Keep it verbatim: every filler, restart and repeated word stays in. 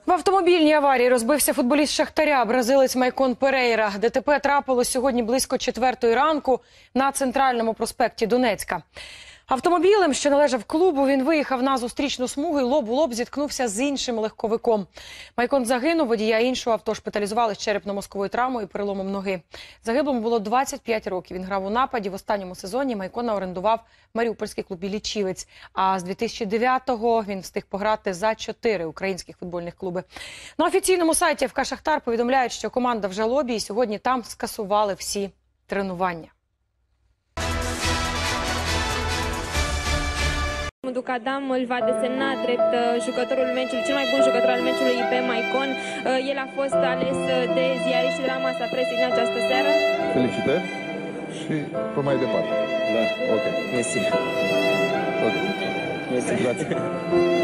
В автомобільній аварії розбився футболіст «Шахтаря», бразилець Майкон Перейра. ДТП трапилось сьогодні близько четвертої ранку на центральному проспекті Донецька. Автомобілем, що належав клубу, він виїхав на зустрічну смугу і лоб у лоб зіткнувся з іншим легковиком. Майкон загинув, водія іншого авто шпиталізували з черепно-мозковою травмою і переломом ноги. Загиблому було двадцять п'ять років. Він грав у нападі. В останньому сезоні Майкона орендував маріупольський клуб «Іллічівець». А з дві тисячі дев'ятого він встиг пограти за чотири українських футбольних клуби. На офіційному сайті ФК «Шахтар» повідомляють, що команда в жалобі і сьогодні там скасували всі тренування. Duc Adam îl va desemna drept jucătorul meciului, cel mai bun jucător al meciului pe Maicon. El a fost ales de ziariști de la masa presei din această seară. Felicitări și pe mai departe. Da. Ok. Mersi. Ok. Mersi. Grazie.